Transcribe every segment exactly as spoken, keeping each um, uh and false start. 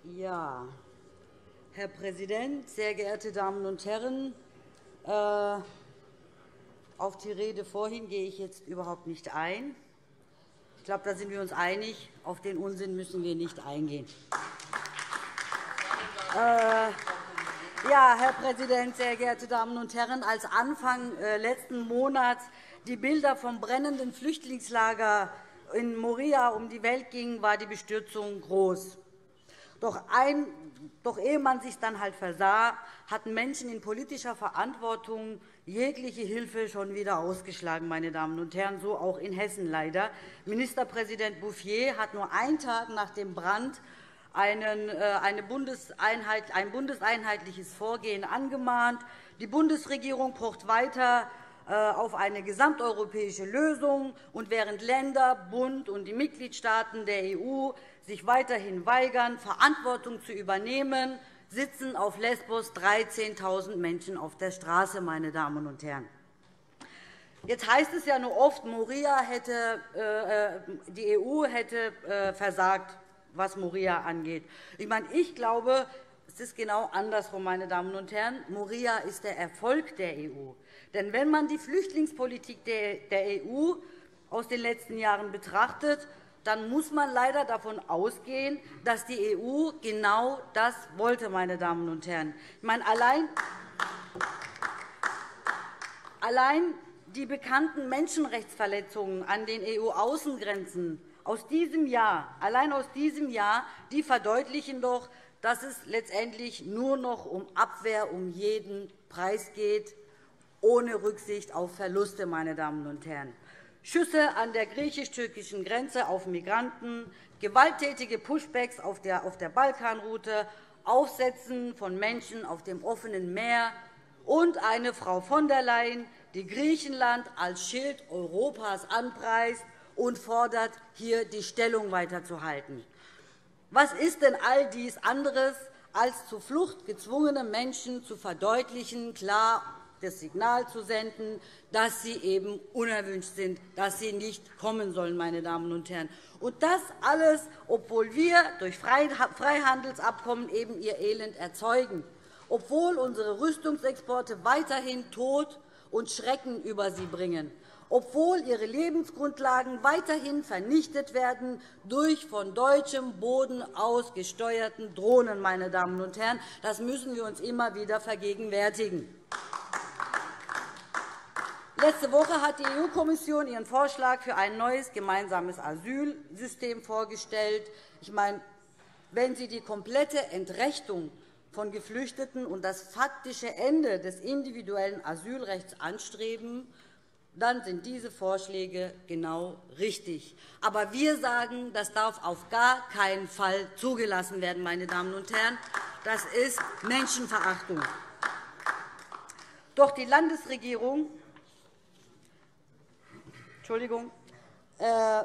Ja, Herr Präsident, sehr geehrte Damen und Herren! Äh, auf die Rede vorhin gehe ich jetzt überhaupt nicht ein. Ich glaube, da sind wir uns einig. Auf den Unsinn müssen wir nicht eingehen. Äh, ja, Herr Präsident, sehr geehrte Damen und Herren! Als Anfang äh, letzten Monats die Bilder vom brennenden Flüchtlingslager in Moria um die Welt gingen, war die Bestürzung groß. Doch, ein, doch ehe man sich dann halt versah, hatten Menschen in politischer Verantwortung jegliche Hilfe schon wieder ausgeschlagen, meine Damen und Herren, so auch in Hessen leider. Ministerpräsident Bouffier hat nur einen Tag nach dem Brand einen, äh, eine Bundeseinheit, ein bundeseinheitliches Vorgehen angemahnt. Die Bundesregierung pocht weiter auf eine gesamteuropäische Lösung. Und während Länder, Bund und die Mitgliedstaaten der E U sich weiterhin weigern, Verantwortung zu übernehmen, sitzen auf Lesbos dreizehntausend Menschen auf der Straße. Meine Damen und Herren. Jetzt heißt es ja nur oft, Moria hätte, äh, die E U hätte äh, versagt, was Moria angeht. Ich, meine, ich glaube, es ist genau andersrum, meine Damen und Herren. Moria ist der Erfolg der E U. Denn wenn man die Flüchtlingspolitik der E U aus den letzten Jahren betrachtet, dann muss man leider davon ausgehen, dass die E U genau das wollte. Meine Damen und Herren. Ich meine, allein, allein die bekannten Menschenrechtsverletzungen an den E U-Außengrenzen aus diesem Jahr, allein aus diesem Jahr, die verdeutlichen doch, dass es letztendlich nur noch um Abwehr um jeden Preis geht, ohne Rücksicht auf Verluste. Meine Damen und Herren. Schüsse an der griechisch-türkischen Grenze auf Migranten, gewalttätige Pushbacks auf der Balkanroute, Aufsetzen von Menschen auf dem offenen Meer und eine Frau von der Leyen, die Griechenland als Schild Europas anpreist und fordert, hier die Stellung weiterzuhalten. Was ist denn all dies anderes, als zur Flucht gezwungene Menschen zu verdeutlichen, klar das Signal zu senden, dass sie eben unerwünscht sind, dass sie nicht kommen sollen. Meine Damen und Herren. Und das alles, obwohl wir durch Freihandelsabkommen eben ihr Elend erzeugen, obwohl unsere Rüstungsexporte weiterhin Tod und Schrecken über sie bringen, obwohl ihre Lebensgrundlagen weiterhin vernichtet werden durch von deutschem Boden aus gesteuerten Drohnen. Meine Damen und Herren. Das müssen wir uns immer wieder vergegenwärtigen. Letzte Woche hat die E U-Kommission ihren Vorschlag für ein neues gemeinsames Asylsystem vorgestellt. Ich meine, wenn Sie die komplette Entrechtung von Geflüchteten und das faktische Ende des individuellen Asylrechts anstreben, dann sind diese Vorschläge genau richtig. Aber wir sagen, das darf auf gar keinen Fall zugelassen werden. Meine Damen und Herren. Das ist Menschenverachtung. Doch die Landesregierung Entschuldigung, äh,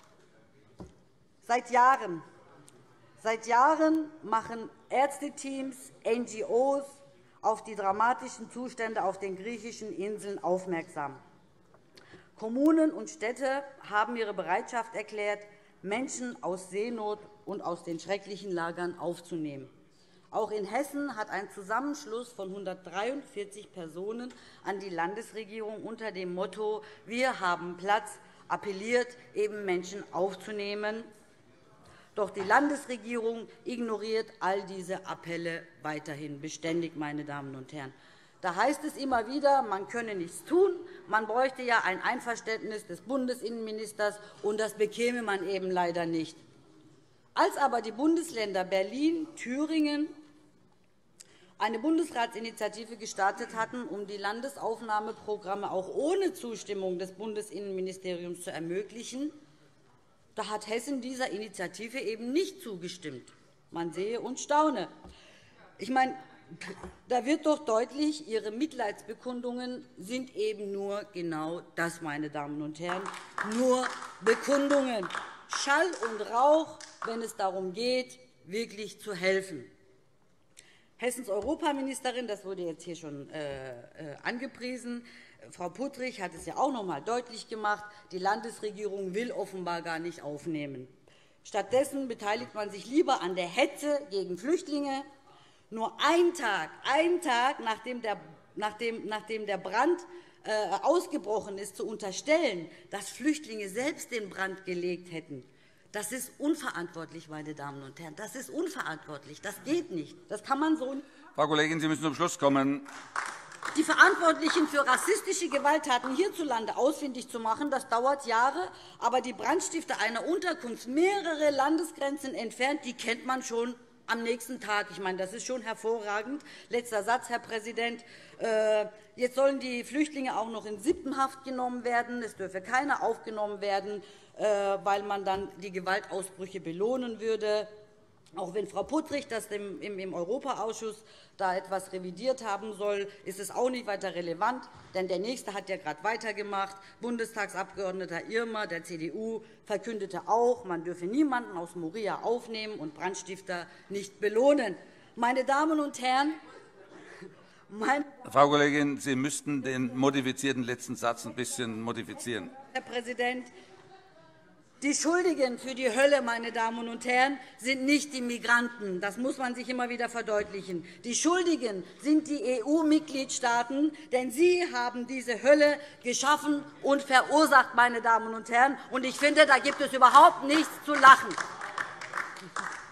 seit Jahren, seit Jahren machen Ärzteteams, N G Os auf die dramatischen Zustände auf den griechischen Inseln aufmerksam. Kommunen und Städte haben ihre Bereitschaft erklärt, Menschen aus Seenot und aus den schrecklichen Lagern aufzunehmen. Auch in Hessen hat ein Zusammenschluss von hundertdreiundvierzig Personen an die Landesregierung unter dem Motto »Wir haben Platz« appelliert, eben Menschen aufzunehmen. Doch die Landesregierung ignoriert all diese Appelle weiterhin beständig. Meine Damen und Herren. Da heißt es immer wieder, man könne nichts tun, man bräuchte ja ein Einverständnis des Bundesinnenministers, und das bekäme man eben leider nicht. Als aber die Bundesländer Berlin, Thüringen eine Bundesratsinitiative gestartet hatten, um die Landesaufnahmeprogramme auch ohne Zustimmung des Bundesinnenministeriums zu ermöglichen, da hat Hessen dieser Initiative eben nicht zugestimmt. Man sehe und staune. Ich meine, da wird doch deutlich, Ihre Mitleidsbekundungen sind eben nur genau das, meine Damen und Herren, nur Bekundungen. Schall und Rauch, wenn es darum geht, wirklich zu helfen. Hessens Europaministerin, das wurde jetzt hier schon äh, angepriesen, Frau Puttrich hat es ja auch noch einmal deutlich gemacht, die Landesregierung will offenbar gar nicht aufnehmen. Stattdessen beteiligt man sich lieber an der Hetze gegen Flüchtlinge. Nur ein Tag, ein Tag nachdem der, nachdem, nachdem der Brand äh, ausgebrochen ist, zu unterstellen, dass Flüchtlinge selbst den Brand gelegt hätten, das ist unverantwortlich, meine Damen und Herren. Das ist unverantwortlich. Das geht nicht. Das kann man so nicht. Frau Kollegin, Sie müssen zum Schluss kommen. Die Verantwortlichen für rassistische Gewalttaten hierzulande ausfindig zu machen, das dauert Jahre. Aber die Brandstifter einer Unterkunft mehrere Landesgrenzen entfernt, die kennt man schon am nächsten Tag. Ich meine, das ist schon hervorragend. Letzter Satz, Herr Präsident. Jetzt sollen die Flüchtlinge auch noch in Sippenhaft genommen werden. Es dürfe keiner aufgenommen werden, weil man dann die Gewaltausbrüche belohnen würde. Auch wenn Frau Puttrich das im Europaausschuss da etwas revidiert haben soll, ist es auch nicht weiter relevant. Denn der Nächste hat ja gerade weitergemacht. Bundestagsabgeordneter Irmer der C D U verkündete auch, man dürfe niemanden aus Moria aufnehmen und Brandstifter nicht belohnen. Meine Damen und Herren, meine Frau Kollegin, Sie müssten den modifizierten letzten Satz ein bisschen modifizieren. Herr Präsident, die Schuldigen für die Hölle, meine Damen und Herren, sind nicht die Migranten. Das muss man sich immer wieder verdeutlichen. Die Schuldigen sind die E U-Mitgliedstaaten, denn sie haben diese Hölle geschaffen und verursacht, meine Damen und Herren. Und ich finde, da gibt es überhaupt nichts zu lachen.